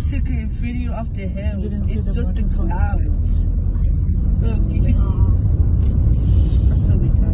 took a video of the hills. You didn't see It's the just the waterfall. clouds. Look, you can... I'm so retarded.